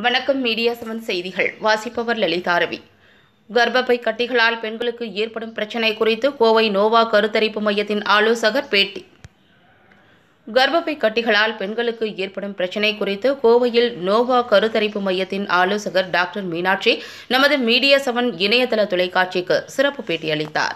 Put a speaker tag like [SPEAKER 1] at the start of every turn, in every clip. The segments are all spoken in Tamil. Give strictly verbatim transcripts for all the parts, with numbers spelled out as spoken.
[SPEAKER 1] வணக்கம் மீடியா செவன் செய்திகள் வாசிப்பவர் லலிதா ரவி. கர்ப்பப்பை கட்டிகளால் பெண்களுக்கு ஏற்படும் பிரச்சினை குறித்து கோவை நோவா கருத்தரிப்பு மையத்தின் ஆலோசகர் பேட்டி. கர்ப்பப்பை கட்டிகளால் பெண்களுக்கு ஏற்படும் பிரச்சினை குறித்து கோவையில் நோவா கருத்தரிப்பு மையத்தின் ஆலோசகர் டாக்டர் மீனாட்சி நமது மீடியா செவன் இணையதள தொலைக்காட்சிக்கு சிறப்பு பேட்டி அளித்தார்.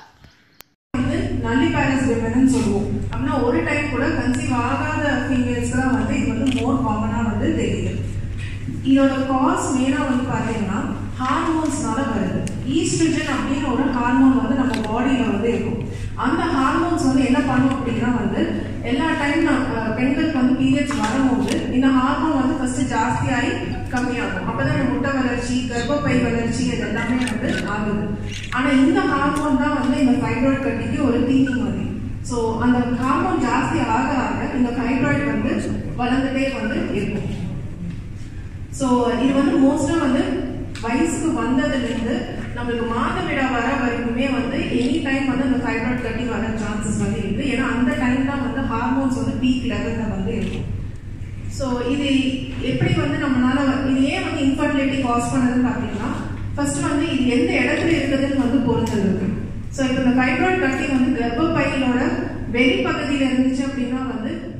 [SPEAKER 2] ஒரு டைம் கூட கன்சீவ் ஆகாத ஃபீமேல்ஸ் தான் வந்து இது வந்து மோர் காமனா வந்து தெரியுது. இதோட காஸ் மெயினா வந்து பாத்தீங்கன்னா ஹார்மோன்ஸ்னால வருது. ஈஸ்ட்ரோஜன் அப்படின்னு ஒரு ஹார்மோன் வந்து நம்ம பாடியில வந்து இருக்கும். அந்த ஹார்மோன்ஸ் வந்து என்ன பண்ணும் அப்படின்னா வந்து எல்லா டைம் பெண்களுக்கு வந்து பீரியட்ஸ் வரும்போது இந்த ஹார்மோன் வந்து ஃபர்ஸ்ட் ஜாஸ்தியாகி கம்மியாகும். அப்பதான் முட்டை வளர்ச்சி, கர்ப்பப்பை வளர்ச்சி இது எல்லாமே வந்து ஆகுது. ஆனா இந்த ஹார்மோன் தான் வந்து இந்த ஃபைப்ராய்டு கட்டிக்கு ஒரு தீனி மாதிரி. ஸோ அந்த ஹார்மோன் ஜாஸ்தி ஆக ஆக இந்த ஃபைப்ராய்டு வந்து வளர்ந்துட்டே வந்து இருக்கும். ஸோ இது வந்து மோஸ்டா வந்து வயசுக்கு வந்ததுலேருந்து நம்மளுக்கு மாதவிடா வர வரைக்குமே வந்து எனி டைம் வந்து அந்த ஃபைப்ராய்டு கட்டி வர சான்சஸ் வந்து இருக்கு. ஏன்னா அந்த டைம் தான் வந்து ஹார்மோன்ஸ் வந்து பீக் லெவலில் வந்து இருக்கும். ஸோ இது எப்படி வந்து நம்மளால இது ஏன் வந்து இன்ஃபர்டிலிட்டி காஸ் பண்ணுதுன்னு பார்த்தீங்கன்னா ஃபர்ஸ்ட் வந்து இது எந்த இடத்துல இருக்குதுன்னு வந்து பொறுத்தது இருக்கு. ஸோ இப்போ இந்த ஃபைப்ராய்டு கட்டி வந்து கர்ப்பப்பையினோட வெளிப்பகுதியில் இருந்துச்சு அப்படின்னா வந்து